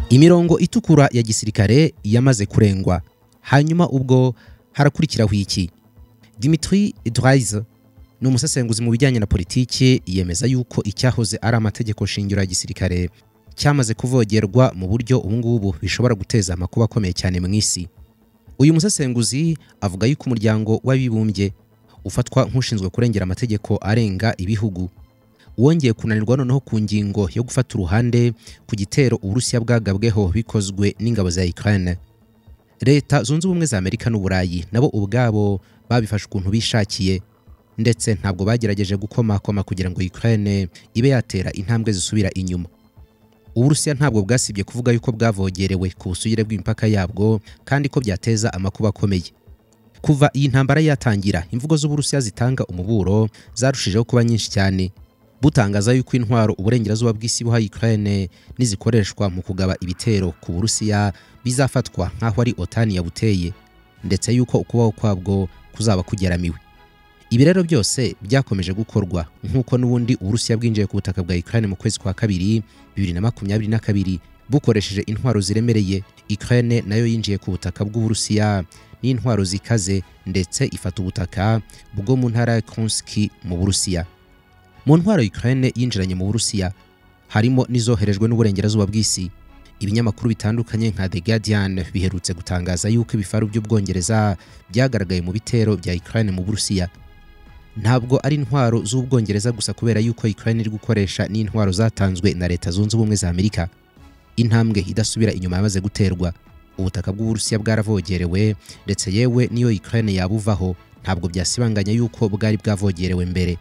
Imirongo itukura ya gisirikare yamaze kurengwa. Hanyuma ubwo harakurikiraho iki? Dimitri Dreize ni umusesenguzi mu bijyanye na politiki, yemeza yuko icyahoze ari amategeko shingiro ya gisirikare cyamaze kuvogerwa mu buryo ubungubu bishobora guteza amakuba akomeye cyane mu isi. Uyu musesenguzi avuga yuko umuryango w'abibumbye ufatwa nk'ushinzwe kurengera amategeko arenga ibihugu wongeye kunanirwa noneho ku ngingo yo gufata uruhande ku gitero Uburusiya bwagabweho bikozwe n'ingabo za Ukraine. Leta zunze ubumwe za Amerika n'Uburayi nabo ubwabo babifashe ukuntu bishakiye, ndetse ntabwo bagerageje gukomakoma kugira ngo Ukraine ibe yatera intambwe zisubira inyuma. Uburusiya ntabwo bwasibye kuvuga yuko bwavogerewe ku busugire bw'impaka yabwo kandi ko byateza amakuba akomeye. Kuva iyi ntambara yatangira, imvugo z'Uburusiya zitanga umuburo zarushijeho kuba nyinshi cyane, butangaza yuko intwaro uburengerazuba bw'isi buha Ukraine nizikoreshwa mu kugaba ibitero ku Burusiya bizafatwa nkaho ari OTAN yabuteye, ndetse yuko ukubaho kwabwo kuzaba kugeramiwe. Ibi rero byose byakomeje gukorwa nk'uko n'ubundi Uburusiya bwinjiye ku butaka bwa Ukraine mu kwezi kwa kabiri 2022 bukoresheje intwaro ziremereye. Ukraine nayo yinjiye ku butaka bw'Uburusiya n'intwaro zikaze, ndetse ifata ubutaka bwo mu ntara ya Kursk mu Burusiya. Mu ntwaro Ukraine yinjiranye mu Burusiya harimo nizoherejwe n'uburengerazuba bw'isi. Ibinyamakuru bitandukanye nka The Guardian biherutse gutangaza yuko ibifaru by'Ubwongereza byagaragaye mu bitero bya Ukraine mu Burusiya. Ntabwo ari intwaro z'Ubwongereza gusa, kubera yuko Ukraine iri gukoresha n'intwaro zatanzwe na Leta zunze ubumwe za Amerika. Intambwe idasubira inyuma yamaze guterwa. Ubutaka bw'Uburusiya bwaravogerewe, ndetse yewe niyo Ukraine yabuvaho ntabwo byasibanganya yuko bwari bwavogerewe mbere.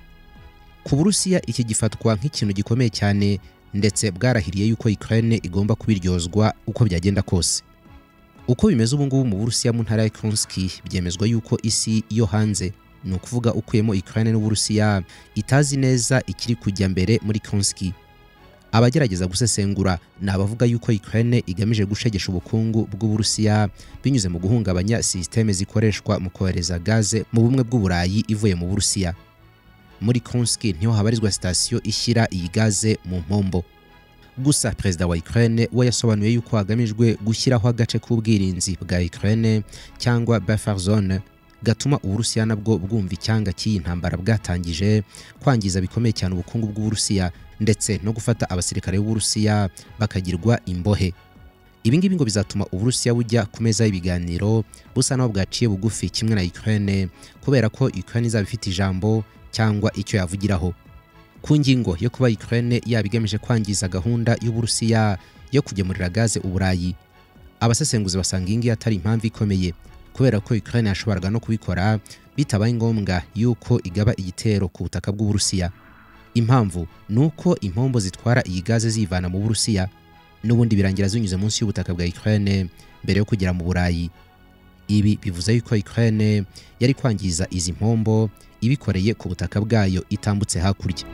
Ku Burusiya iki gifatwa nk'ikintu gikomeye cyane, ndetse bwarahiriye yuko Ukraine igomba kubiryozwa uko byagenda kose. Uko bimeze ubu ngubu mu Burusiya mu ntara ya Kursk, byemezwa yuko isi yo hanze, ni ukuvuga ukuyemo Ukraine n'Uburusiya, itazi neza ikiri kujya mbere muri Kursk. Abagerageza gusesengura ni abavuga yuko Ukraine igamije gushegesha ubukungu bw'Uburusiya binyuze mu guhungabanya systeme zikoreshwa mu kohereza gaze mu bumwe bw'Uburayi ivuye mu Burusiya. Muri Kursk niho habarizwa sitasiyo ishyira iyi gaze mu mpombo. Gusa perezida wa Ukraine we yasobanuye yuko hagamijwe gushyiraho agace k'ubwirinzi bwa Ukraine cyangwa buffer zone gatuma Uburusiya nabwo bwumva icyanga cy'iyi ntambara bwatangije kwangiza bikomeye cyane ubukungu bw'Uburusiya, ndetse no gufata abasirikare b'Uburusiya bakagirwa imbohe. Ibi ngibi ngo bizatuma Uburusiya bujya ku meza y'ibiganiro busa naho bwaciye bugufi kimwe na Ukraine, kubera ko Ukraine izaba ifite ijambo cyangwa icyo yavugiraho ku ngingo yo kuba Ukraine yabigamije kwangiza gahunda y'Uburusiya yo kugemurira gaze Uburayi. Abasesenguzi basanga ingi atari impamvu ikomeye, kubera ko Ukraine yashoboraga no kubikora bitabaye ngombwa yuko igaba igitero ku butaka bw'Uburusiya. Impamvu nuko impombo zitwara iyi gaze zivana mu Burusiya n'ubundi birangira zinyuze munsi y'ubutaka bwa Ukraine mbere yo kugera mu Burayi. Ibi bivuze yuko Ukraine yari kwangiza izi mpombo ibikoreye ku butaka bwayo itambutse hakurya.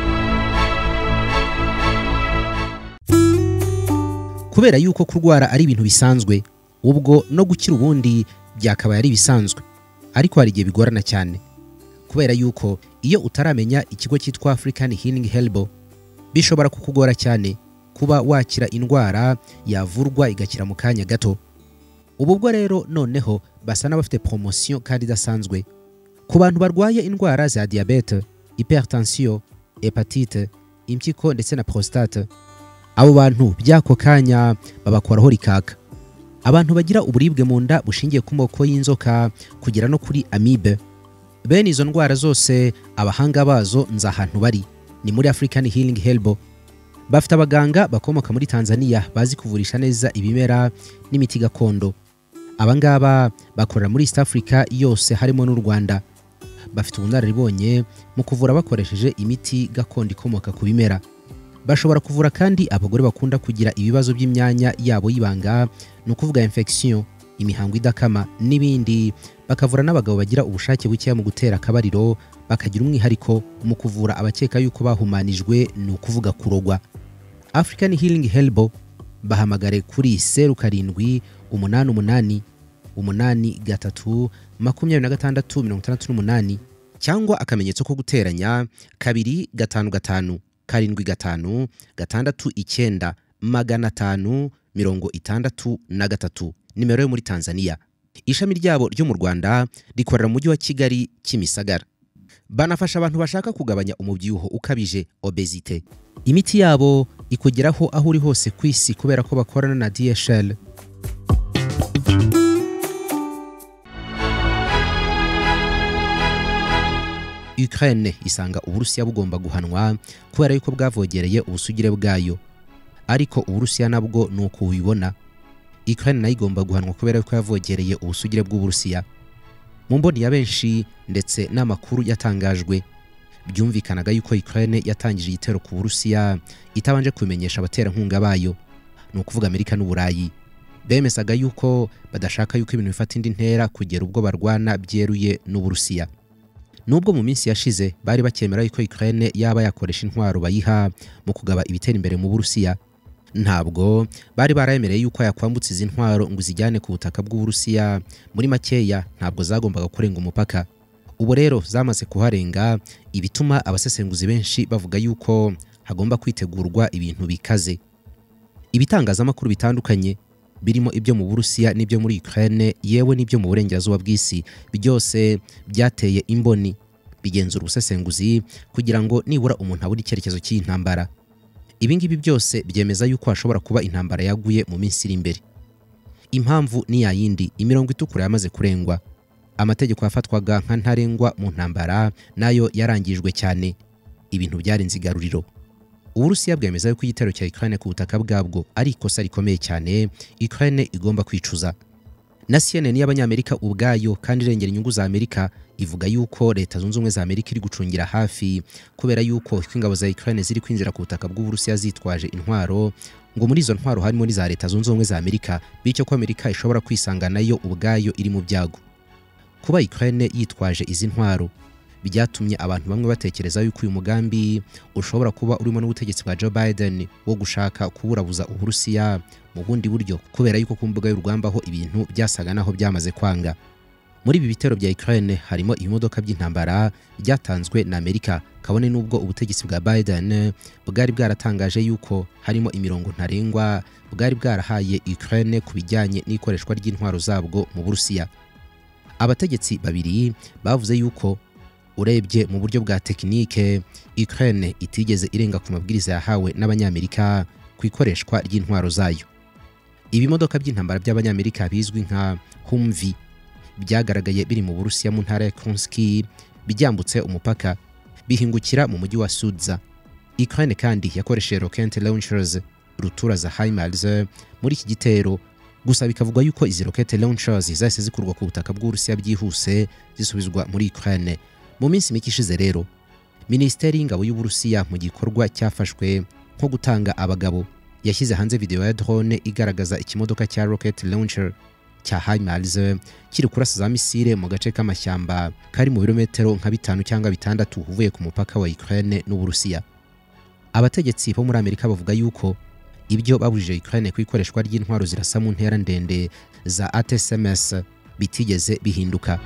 Kubera yuko kurwara ari ibintu bisanzwe, ubwo no gukira ubundi byakabaye ari bisanzwe, ariko hari igihe bigorana cyane, kubera yuko iyo utaramenya ikigo cyitwa African Healing Helbo bishobora kukugora cyane kuba wakira indwara yavurwa igakira mu kanya gato. Ubwo rero noneho basa n'abafite promotion kandi idasanzwe ku bantu barwaye indwara za diabete, hypertension, hepatite, impyiko ndetse na prostate. Abo bantu byako kanya babakoraho rikaka. Abantu bagira uburibwe mu nda bushingiye ku moko y'inzoka kugera no kuri amibe, bene izo ndwara zose abahanga bazo nza ahantu bari ni muri African Healing Helbo. Bafite abaganga bakomoka muri Tanzania bazi kuvurisha neza ibimera n'imiti gakondo. Abangaba bakorera muri East Africa yose harimo n'u Rwanda. Bafite ubunararibonye mu kuvura bakoresheje imiti gakondo ikomoka ku bimera. Bashobora kuvura kandi abagore bakunda kugira ibibazo by'imyanya yabo y'ibanga, no kuvuga infection, imihango idakama n'ibindi. Bakavura n'abagabo bagira ubushake buke mu gutera akabariro, bakagira umwihariko mu kuvura abakeka yuko bahumanijwe, no kuvuga kurogwa. African Healing Helbo bahamagare kuri 0788832668 cyangwa akamenyetso ko guteranya 255 75 6 9 500 63 nimero yo muri Tanzania. Ishami ryabo ryo mu Rwanda rikorera mu mujyi wa Kigali Kimisagara. Banafasha abantu bashaka kugabanya umubyibuho ukabije obesite. Imiti yabo ikugeraho aho uri hose ku isi kubera ko bakorana na DHL. Ukraine isanga Uburusiya bugomba guhanwa kubera yuko bwavogereye ubusugire bwayo. Ariko Uburusiya nabwo nuko ubibona. Ukraine nayo igomba guhanwa kubera yuko yavogereye ubusugire bw'Uburusiya. Mu mboni ya benshi ndetse n'amakuru yatangajwe, byumvikanaga yuko Ukraine yatangije igitero ku Burusiya itabanje kumenyesha abaterankunga bayo, no kuvuga Amerika n'Uburayi. Bemesaga yuko badashaka yuko ibintu bifata indi ntera kugera ubwo barwana byeruye n'Uburusiya. Nubwo mu minsi yashize bari bakemera yuko Ukraine yaba yakoresha intwaro bayiha mu kugaba ibitera imbere mu Burusiya, ntabwo bari barayemereye yuko yakwambutsa izi ntwaro ngo zijyane ku butaka bw'Uburusiya. Muri makeya ntabwo zagombaga kurenga umupaka. Ubu rero zamaze kuharenga, ibituma abasesenguzi benshi bavuga yuko hagomba kwitegurwa ibintu bikaze. Ibitangazamakuru bitandukanye birimo ibyo mu Burusiya n'ibyo muri Ukraine yewe n'ibyo mu burengerazuba bw'isi byose byateye imboni bigenzura ubusesenguzi kugira ngo nibura umuntu abone icyerekezo cy'intambara. Ibingibi byose byemeza yuko hashobora kuba intambara yaguye mu minsi iri imbere. Impamvu ni ya yindi, imirongo itukura yamaze kurengwa. Amategeko yafatwaga nka ntarengwa mu ntambara nayo yarangijwe cyane. Ibintu byarenze igaruriro. Uburusiya bwemeza yuko igitero cya Ukraine ku butaka bwabwo ari ikosa rikomeye cyane Ukraine igomba kwicuza. Na CNN y'Abanyamerika ubwayo kandi irengera inyungu za Amerika ivuga yuko Leta Zunze Ubumwe za Amerika iri gucungira hafi kubera yuko ingabo za Ukraine ziri kwinjira ku butaka bw'Uburusiya zitwaje intwaro, ngo muri izo ntwaro harimo n'iza Leta Zunze Ubumwe za Amerika, bityo ko Amerika ishobora kwisanga nayo ubwayo iri mu byago. Kuba Ukraine yitwaje izi ntwaro byatumye abantu bamwe batekereza yuko uyu mugambi ushobora kuba urimo n'ubutegetsi bwa Joe Biden wo gushaka kuburabuza Uburusiya mu bundi buryo, kubera yuko ku mbuga y'urugamba ho ibintu byasaga naho byamaze kwanga. Muri ibi bitero bya Ukraine harimo ibimodoka by'intambara byatanzwe na Amerika, kabone n'ubwo ubutegetsi bwa Biden bwari bwaratangaje yuko harimo imirongo ntarengwa bwari bwarahaye Ukraine ku bijyanye n'ikoreshwa ry'intwaro zabwo mu Burusiya. Abategetsi babiri bavuze yuko urebye mu buryo bwa tekinike Ukraine itigeze irenga ku mabwiriza yahawe n'Abanyamerika ku ikoreshwa ry'intwaro zayo. Ibimodoka by'intambara by'Abanyamerika bizwi nka Humvee byagaragaye biri mu Burusiya mu ntara ya Kursk, bijyambutse umupaka bihingukira mu mujyi wa Sudza. Ukraine kandi yakoresheje rocket launchers rutura za HIMARS muri iki gitero, gusa bikavugwa yuko izi rocket launchers zahise zikurwa ku butaka bw'Uburusiya byihuse zisubizwa muri Ukraine. Mu minsi mike ishize rero, Minisiteri y'Ingabo y'Uburusiya mu gikorwa cyafashwe nko gutanga abagabo yashyize hanze video ya drone igaragaza ikimodoka cya rocket launcher cya HIMARS kiri kurasa za misile mu gace k'amashyamba kari mu birometero nka 5 cyangwa 6 uvuye ku mupaka wa Ukraine n'Uburusiya. Abategetsi bo muri Amerika bavuga yuko ibyo babujije Ukraine ku ikoreshwa ry'intwaro zirasa mu ntera ndende za ATSMS bitigeze bihinduka.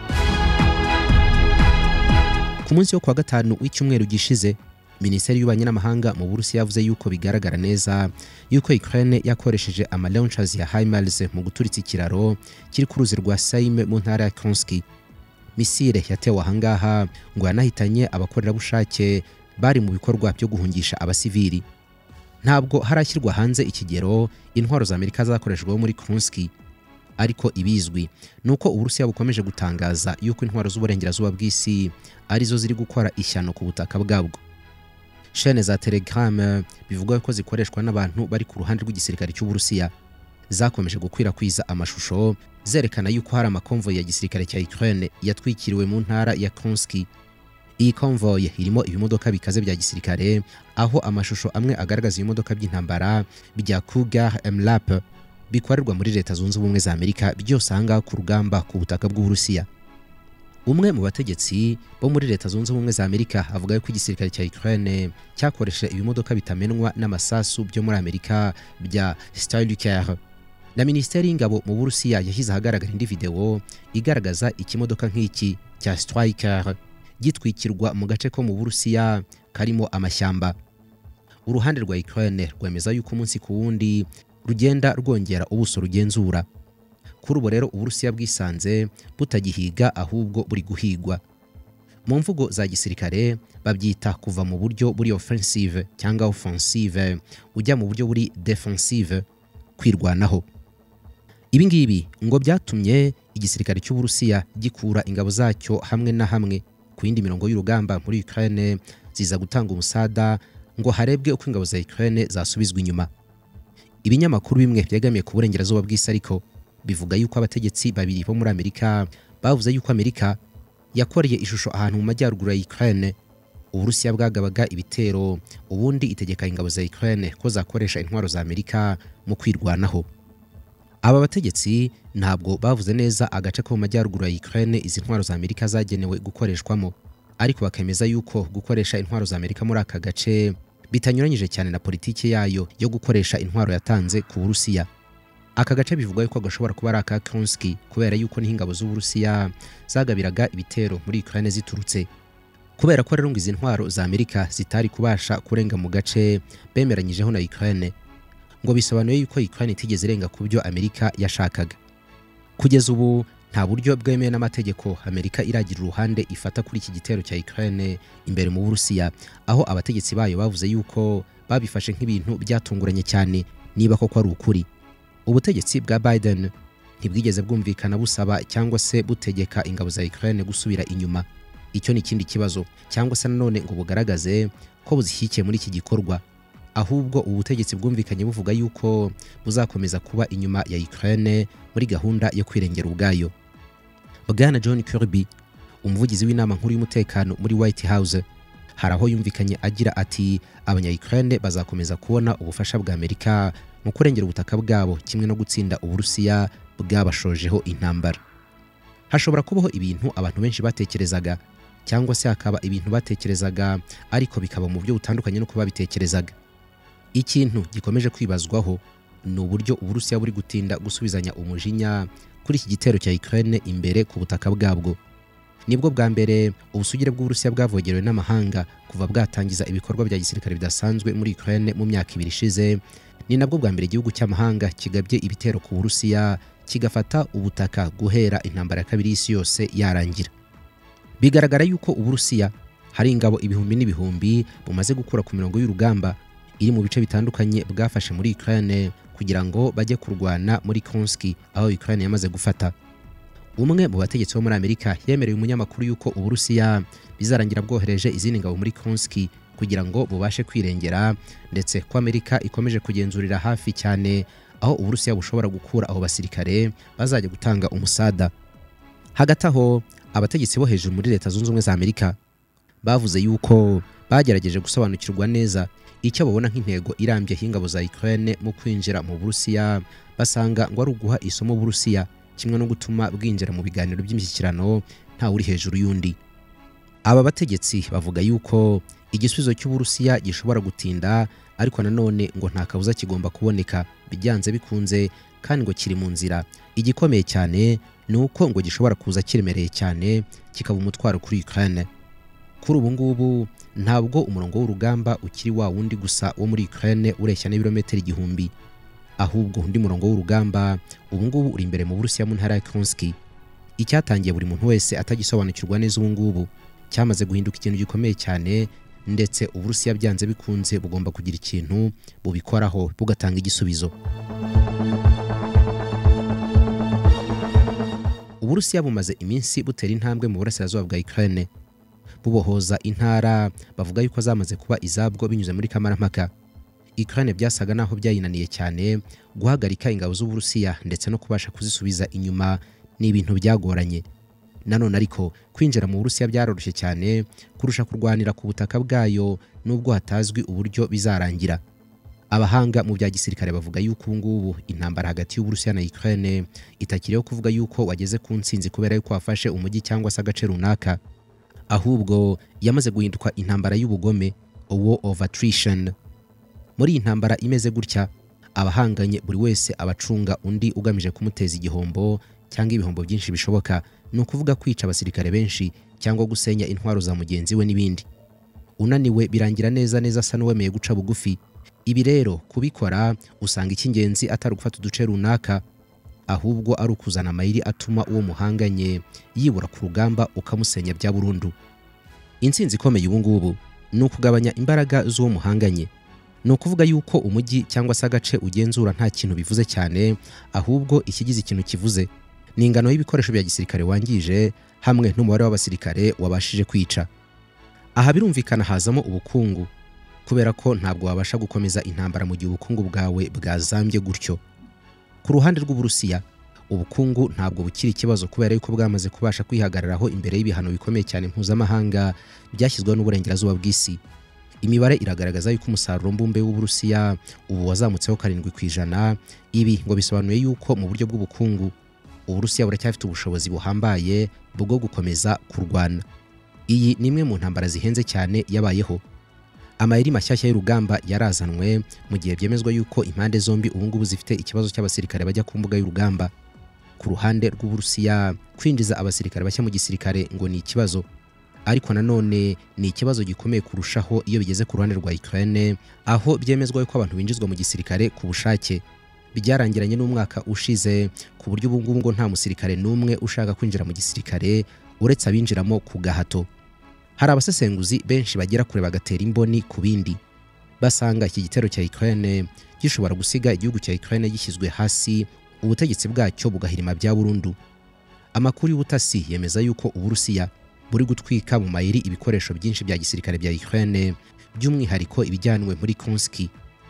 Ku munsi wo kwa gatanu w'icyumweru gishize, Minisiteri y'Ububanyi n'Amahanga mu Burusiya yavuze yuko bigaragara neza yuko Ukraine yakoresheje launchers ya HIMARS mu guturitsa ikiraro kiri ku ruzi rwa Saime mu ntara ya Kursk. Misile yatewe ahangaha ngo yanahitanye abakorerabushake bari mu bikorwa byo guhungisha abasivili. Ntabwo harashyirwa hanze ikigero intwaro za Amerika zakoreshejwe muri Kursk, ariko ibizwi nuko Uburusiya bukomeje gutangaza yuko intwaro z'uburengerazuba bw'isi arizo ziri gukora ishyano ku butaka bwabwo. Chaîne za Telegram bivuga ko zikoreshwa n'abantu bari ku ruhande rw'igisirikare cy'Uburusiya zakomeje gukwirakwiza amashusho zerekana yuko hari amakonvoyi ya gisirikare cya Ukraine yatwikiriwe mu ntara ya Kursk. Iyi convoy irimo ibimodoka bikaze bya gisirikare, aho amashusho amwe agaragaza ibimodoka by'intambara bya Cougar MLAP bikorerwa muri Leta Zunze Ubumwe za Amerika, byose ahanga ku rugamba ku butaka bw'Uburusiya. Umwe mu bategetsi bo muri Leta Zunze Ubumwe za Amerika avuga ko igisirikare cya Ukraine cyakoresheje ibimodoka bitamenwa n'amasasu byo muri Amerika bya Styluker. Na Minisiteri y'Ingabo mu Burusiya yashyize ahagaragara indi video igaragaza ikimodoka nk'iki cya Striker gitwikirwa mu gace ko mu Burusiya karimo amashyamba. Uruhande rwa Ukraine rwemeza yuko umunsi ku wundi rugenda rwongera ubuso rugenzura. Kuri ubu rero Uburusiya bwisanze butagihiga ahubwo buri guhigwa. Mu mvugo za gisirikare babyita kuva mu buryo buri offensive cyangwa offensive ujya mu buryo buri defensive, kwirwanaho. Ibi ngibi ngo byatumye igisirikare cy'Uburusiya gikura ingabo zacyo hamwe na hamwe ku yindi mirongo y'urugamba muri Ukraine, ziza gutanga umusada ngo harebwe uko ingabo za Ukraine zasubizwa inyuma. Ibinyamakuru bimwe byegamiye ku burengerazuba bw'isi ariko bivuga yuko abategetsi babiri bo muri Amerika bavuze yuko Amerika yakoreye ishusho ahantu mu majyaruguru ya Ukraine Uburusiya bwagabaga ibitero, ubundi itegeka ingabo za Ukraine ko zakoresha intwaro za Amerika mu kwirwanaho. Aba bategetsi ntabwo bavuze neza agace ko mu majyaruguru ya Ukraine izi ntwaro za Amerika zagenewe gukoreshwamo, ariko bakemeza yuko gukoresha intwaro za Amerika muri aka gace bitanyuranyije cyane na politiki yayo yo gukoresha intwaro yatanze ku Burusiya. Aka gace bivugwa yuko gashobora kuba ari aka Kursk kubera yuko n'ingabo z'Uburusiya zagabiraga ibitero muri Ukraine ziturutse. Kubera ko rero ngo izi ntwaro za Amerika zitari kubasha kurenga mu gace bemeranyijeho na Ukraine, ngo bisobanuye yuko Ukraine itigeze irenga ku byo Amerika yashakaga. Kugeza ubu nta buryo bwemewe n'amategeko Amerika iragira uruhande ifata kuri iki gitero cya Ukraine imbere mu Burusiya, aho abategetsi bayo bavuze yuko babifashe nk'ibintu byatunguranye cyane niba koko ari ukuri. Ubutegetsi bwa Biden ntibwigeze bwumvikana busaba cyangwa se butegeka ingabo za Ukraine gusubira inyuma. Icyo ni ikindi kibazo, cyangwa se nanone ngo bugaragaze ko buzishyikiye muri iki gikorwa, ahubwo ubutegetsi bwumvikanye buvuga yuko buzakomeza kuba inyuma ya Ukraine muri gahunda yo kwirengera ubwayo. Bwana John Kirby, umuvugizi w'inama nkuru y'umutekano muri White House, hari aho yumvikanye agira ati abanya-Ukraine bazakomeza kubona ubufasha bwa Amerika mu kurengera ubutaka bwabo kimwe no gutsinda Uburusiya bwabashojeho intambara. Hashobora kubaho ibintu abantu benshi batekerezaga, cyangwa se hakaba ibintu batekerezaga ariko bikaba mu buryo butandukanye no kuba bitekerezaga. Ikintu gikomeje kwibazwaho ni uburyo Uburusiya buri gutinda gusubizanya umujinya kuri iki gitero cya Ukraine imbere ku butaka bwabwo. Nibwo bwa mbere ubusugire bw'Uburusiya bwavogerewe n'amahanga kuva bwatangiza ibikorwa bya gisirikare bidasanzwe muri Ukraine mu myaka 2 ishize. Ni nabwo bwa mbere igihugu cy'amahanga kigabye ibitero ku Burusiya kigafata ubutaka guhera intambara ya kabiri y'isi yose yarangira. Bigaragara yuko Uburusiya hari ingabo ibihumbi n'ibihumbi bumaze gukura ku mirongo y'urugamba iri mu bice bitandukanye bwafashe muri Ukraine kugira ngo bajye kurwana muri Kursk aho Ukraine yamaze gufata. Umwe mu bategetsi bo muri Amerika yemereye umunyamakuru yuko Uburusiya bizarangira bwohereje izindi ngabo muri Kursk kugira ngo bubashe kwirengera, ndetse ko Amerika ikomeje kugenzurira hafi cyane aho Uburusiya bushobora gukura aho basirikare bazajya gutanga umusada. Hagati aho abategetsi bo hejuru muri Leta Zunze Ubumwe za Amerika bavuze yuko bagerageje gusobanukirwa neza icyo babona nk'intego irambye y'ingabo za Ukraine mu kwinjira mu Burusiya, basanga ngo ari uguha isomo Burusiya kimwe no gutuma bwinjira mu biganiro by'imishyikirano nta uri hejuru y'undi. Aba bategetsi bavuga yuko igisubizo cy'Uburusiya gishobora gutinda, ariko nanone ngo nta kabuza kigomba kuboneka bijyanze bikunze, kandi ngo kiri mu nzira. Igikomeye cyane ni uko ngo gishobora kuza kiremereye cyane kikaba umutwaro kuri Ukraine. Kuri ubu ngubu ntabwo umurongo w'urugamba ukiri wa wundi gusa wo muri Ukraine ureshya n'ibirometero 1000, ahubwo undi murongo w'urugamba ubu ngubu uri imbere mu Burusiya mu ntara ya Kursk. Icyatangiye buri muntu wese atagisobanukirwa neza ubu ngubu cyamaze guhinduka ikintu gikomeye cyane, ndetse Uburusiya byanze bikunze bugomba kugira ikintu bubikoraho bugatanga igisubizo. Uburusiya bumaze iminsi butera intambwe mu burasirazuba bwa Ukraine, bubohoza intara bavuga yuko zamaze kuba izabwo binyuze muri kamarampaka. Ukraine byasaga naho byayinaniye cyane guhagarika ingabo z'Uburusiya ndetse no kubasha kuzisubiza inyuma, ni ibintu byagoranye. Nanone ariko kwinjira mu Burusiya byaroroshye cyane kurusha kurwanira ku butaka bwayo nubwo hatazwi uburyo bizarangira. Abahanga mu bya gisirikare bavuga yuko ngubu intambara hagati y'Uburusiya na Ukraine itakiriho kuvuga yuko wageze ku ntsinzi kubera yuko wafashe umujyi cyangwa se agace runaka, ahubwo yamaze guhinduka intambara y'ubugome, war of attrition. Muri intambara imeze gutya abahanganye buri wese abacunga undi ugamije kumuteza igihombo cyangwa ibihombo byinshi bishoboka, ni ukuvuga kwica abasirikare benshi cyangwa gusenya intwaro za mugenzi we n'ibindi. Unaniwe birangira neza asa n'uwemeye guca bugufi, Ibi rero kubikora usanga icy'ingenzi atari gufata uduce runaka, ahubwo ari ukuzana amayeri atuma uwo muhanganye yibura ku rugamba ukamusenya bya burundu. Intsinzi ikomeye ubu ngubu ni ukugabanya imbaraga z'uwo muhanganye. Ni ukuvuga yuko umujyi cyangwa se agace ugenzura nta kintu bivuze cyane, ahubwo ikigize ikintu kivuze ni ingano y'ibikoresho bya gisirikare wangije hamwe n'umubare w'abasirikare wabashije kwica. Aha birumvikana hazamo ubukungu, kubera ko ntabwo wabasha gukomeza intambara mu gihe ubukungu bwawe bwazambye gutyo. Ku ruhande rw'Uburusiya, ubukungu ntabwo bukiri ikibazo kubera yuko bwamaze kubasha kwihagararaho imbere y'ibihano bikomeye cyane mpuzamahanga byashyizweho n'uburengerazuba bw'isi. Imibare iragaragaza yuko umusaruro mbumbe w'Uburusiya ubu wazamutseho 7%. Ibi ngo bisobanuye yuko mu buryo bw'ubukungu Uburusiya buracyafite ubushobozi buhambaye bwo gukomeza kurwana. Iyi ni imwe mu ntambara zihenze cyane yabayeho. Amayeri mashyashya y'urugamba yarazanwe mu gihe byemezwa yuko impande zombi ubu ngubu zifite ikibazo cy'abasirikare bajya ku mbuga y'urugamba. Ku ruhande rw'Uburusiya, kwinjiza abasirikare bashya mu gisirikare ngo ni ikibazo, ariko nanone ni ikibazo gikomeye kurushaho iyo bigeze ku ruhande rwa Ukraine, aho byemezwa yuko abantu binjizwa mu gisirikare ku bushake. Byarangiranye n'umwaka ushize ku buryo ubu ngubu ngo nta musirikare n'umwe ushaka kwinjira mu gisirikare uretse abinjiramo ku gahato. Hari abasesenguzi benshi bagira kure bagatera imboni ku bindi, basanga iki gitero cya Ukraine gishobora gusiga igihugu cya Ukraine gishyizwe hasi, ubutegetsi bwacyo bugahirima bya burundu. Amakuru y'ubutasi yemeza yuko Uburusiya buri gutwika mu mayeri ibikoresho byinshi bya gisirikare bya Ukraine, by'umwihariko ibijyanwe muri Kursk.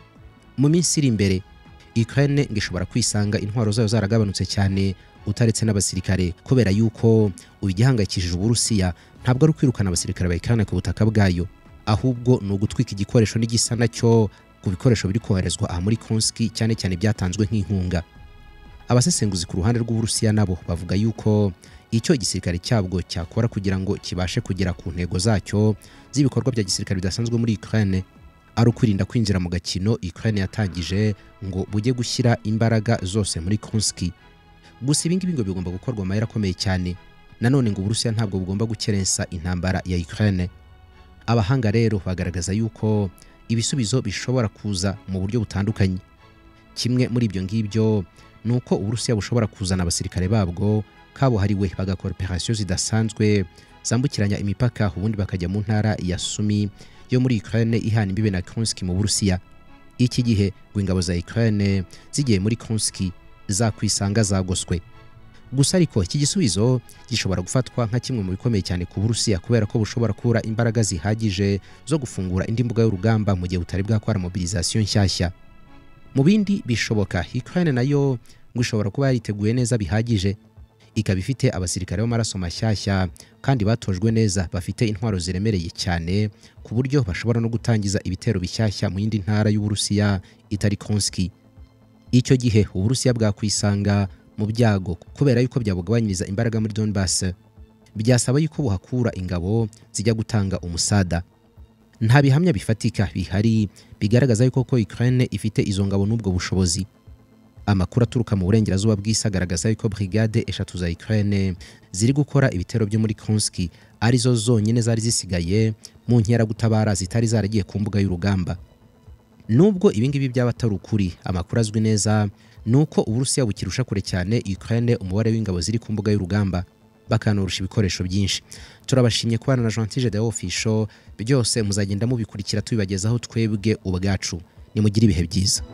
Mu minsi iri imbere, Ukraine ngishobora kwisanga intwaro zayo zaragabanutse cyane, utaretse n'abasirikare, kubera yuko ubigihangayikishije Uburusiya ntabwo ari ukwirukana abasirikare ba Ukraine ku butaka bwayo, ahubwo ni ugutwika igikoresho n'igisa nacyo ku bikoresho biri koherezwa aha muri Kursk, cyane cyane byatanzwe nk'inkunga. Abasesenguzi ku ruhande rw'Uburusiya nabo bavuga yuko icyo igisirikare cyabwo cyakora kugira ngo kibashe kugera ku ntego zacyo z'ibikorwa bya gisirikare bidasanzwe muri Ukraine ari ukwirinda kwinjira mu gakino Ukraine yatangije ngo bujye gushyira imbaraga zose muri Kursk. Gusa ibi ngibi ngo bigomba gukorwa amayeri akomeye cyane. Nanone ngo Uburusiya ntabwo bugomba gukerensa intambara ya Ukraine. Abahanga rero bagaragaza yuko ibisubizo bishobora kuza mu buryo butandukanye. Kimwe muri ibyo ngibyo ni uko Uburusiya bushobora kuzana abasirikare babwo kabuhariwe bagakora operasiyo zidasanzwe zambukiranya imipaka, ubundi bakajya mu ntara ya Sumi yo muri Ukraine ihana imbibe na Kursk mu Burusiya. Iki gihe ngo ingabo za Ukraine zigiye muri Kursk zakwisanga zagoswe. Gusa ariko iki gisubizo gishobora gufatwa nka kimwe mu bikomeye cyane ku Burusiya, kubera ko bushobora kubura imbaraga zihagije zo gufungura indi mbuga y'urugamba mu gihe butari bwakora mobilisation nshyashya. Mu bindi bishoboka, Ukraine nayo ngo ishobora kuba yariteguye neza bihagije, ikaba ifite abasirikare b'amaraso mashyashya kandi batojwe neza, bafite intwaro ziremereye cyane ku buryo bashobora no gutangiza ibitero bishyashya mu yindi ntara y'Uburusiya itari Kursk. Icyo gihe Uburusiya bwakwisanga mu byago, kubera yuko byabugabanyiriza imbaraga muri Donbass. Byasaba yuko buhakura ingabo zijya gutanga umusada. Nta bihamya bifatika bihari bigaragaza yuko Ukraine ifite izo ngabo n'ubwo bushobozi. Amakuru aturuka mu burengerazuba bw'isi agaragaza yuko brigade 3 za Ukraine ziri gukora ibitero byo muri Kursk, arizo zonyine zari zisigaye mu nkera gutabara zitari zaragiye ku mbuga y'urugamba. Nubwo ibingibi byaba atari ukuri, amakuru azwi neza nuko Uburusiya bukirusha kure cyane Ukraine umubare w'ingabo ziri ku mbuga y'urugamba, bakanurusha ibikoresho byinshi. Turabashimye kubana na Jean de Official, byose muzagenda mubikurikira tubibagezaho twebwe ubwacu. Nimugire ibihe byiza.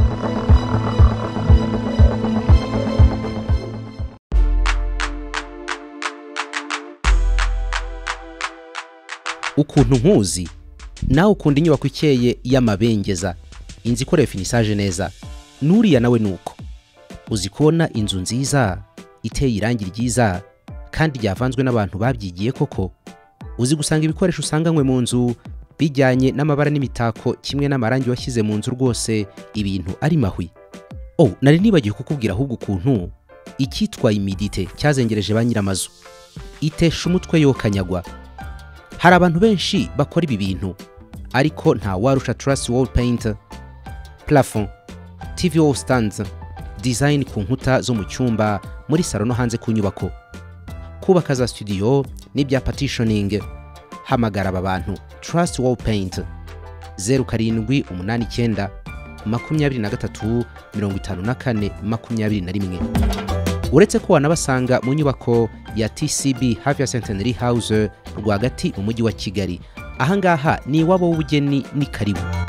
Ukuntu nkuzi nawe ukunda inyubako ikeye y'amabengeza, inzu ikorewe finisage neza, nuriya nawe nuko uzi kubona inzu nziza iteye irangi ryiza kandi ryavanzwe n'abantu babyigiye koko. Uzi gusanga ibikoresho usanganywe mu nzu bijyanye n'amabara n'imitako kimwe n'amarangi washyize mu nzu, rwose ibintu ari mahwi. Nari nibagiye kukubwira ahubwo ukuntu icyitwa imidite cyazengereje ba nyiramazu, itesha umutwe yo kanyagwa. Hari abantu benshi bakora ibi bintu, ariko nta warusha Truss Wall Paint, plafond, TV wall stands, design ku nkuta zo mu cyumba, muri salo no hanze ku nyubako, kubaka za studio n'ibya partitioning. Hamagara aba bantu Truss Wall Paint. 0789 23 54 21. Uretse ko wanabasanga mu nyubako ya TCB hafi ya Centenary House rwagati mu mujyi wa Kigali. Ahangaha ni iwabo w'ubugeni ni karibu.